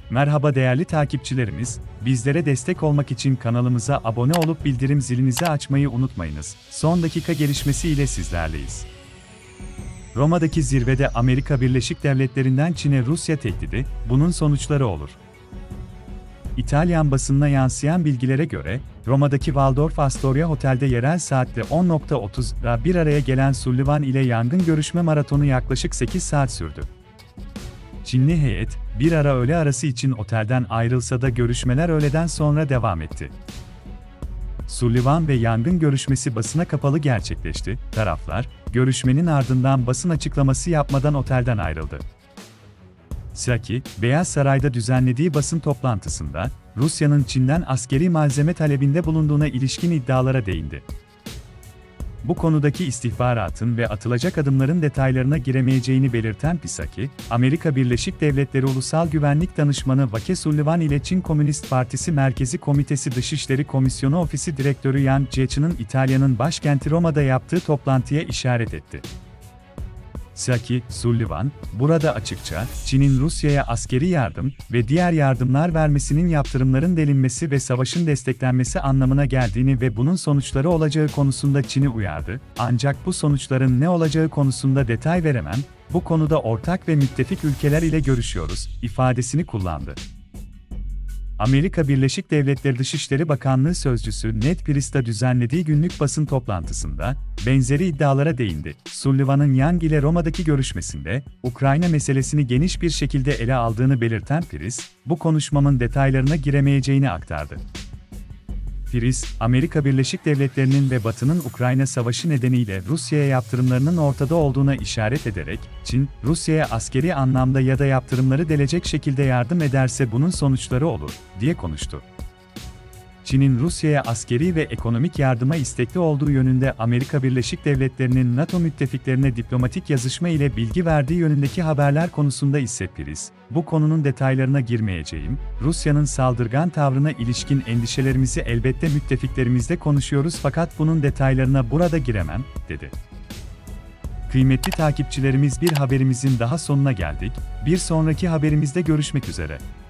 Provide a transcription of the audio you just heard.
Merhaba değerli takipçilerimiz, bizlere destek olmak için kanalımıza abone olup bildirim zilinizi açmayı unutmayınız. Son dakika gelişmesi ile sizlerleyiz. Roma'daki zirvede Amerika Birleşik Devletleri'nden Çin'e Rusya tehdidi, bunun sonuçları olur. İtalyan basınına yansıyan bilgilere göre, Roma'daki Waldorf Astoria Otel'de yerel saatte 10.30'da bir araya gelen Sullivan ile yangın görüşme maratonu yaklaşık 8 saat sürdü. Çinli heyet, bir ara öğle arası için otelden ayrılsa da görüşmeler öğleden sonra devam etti. Sullivan ve yangın görüşmesi basına kapalı gerçekleşti, taraflar, görüşmenin ardından basın açıklaması yapmadan otelden ayrıldı. Psaki, Beyaz Saray'da düzenlediği basın toplantısında, Rusya'nın Çin'den askeri malzeme talebinde bulunduğuna ilişkin iddialara değindi. Bu konudaki istihbaratın ve atılacak adımların detaylarına giremeyeceğini belirten Psaki, Amerika Birleşik Devletleri Ulusal Güvenlik Danışmanı Jake Sullivan ile Çin Komünist Partisi Merkezi Komitesi Dışişleri Komisyonu Ofisi Direktörü Yang Jiechi'nin İtalya'nın başkenti Roma'da yaptığı toplantıya işaret etti. Psaki, Sullivan, burada açıkça, Çin'in Rusya'ya askeri yardım ve diğer yardımlar vermesinin yaptırımların delinmesi ve savaşın desteklenmesi anlamına geldiğini ve bunun sonuçları olacağı konusunda Çin'i uyardı, ancak bu sonuçların ne olacağı konusunda detay veremem, bu konuda ortak ve müttefik ülkeler ile görüşüyoruz, ifadesini kullandı. Amerika Birleşik Devletleri Dışişleri Bakanlığı Sözcüsü Ned Price'da düzenlediği günlük basın toplantısında, benzeri iddialara değindi. Sullivan'ın Yang ile Roma'daki görüşmesinde, Ukrayna meselesini geniş bir şekilde ele aldığını belirten Price, bu konuşmamın detaylarına giremeyeceğini aktardı. Price, Amerika Birleşik Devletleri'nin ve Batı'nın Ukrayna Savaşı nedeniyle Rusya'ya yaptırımlarının ortada olduğuna işaret ederek, Çin, Rusya'ya askeri anlamda ya da yaptırımları delecek şekilde yardım ederse bunun sonuçları olur, diye konuştu. Çin'in Rusya'ya askeri ve ekonomik yardıma istekli olduğu yönünde Amerika Birleşik Devletleri'nin NATO müttefiklerine diplomatik yazışma ile bilgi verdiği yönündeki haberler konusunda ise Price, bu konunun detaylarına girmeyeceğim, Rusya'nın saldırgan tavrına ilişkin endişelerimizi elbette müttefiklerimizle konuşuyoruz fakat bunun detaylarına burada giremem, dedi. Kıymetli takipçilerimiz bir haberimizin daha sonuna geldik, bir sonraki haberimizde görüşmek üzere.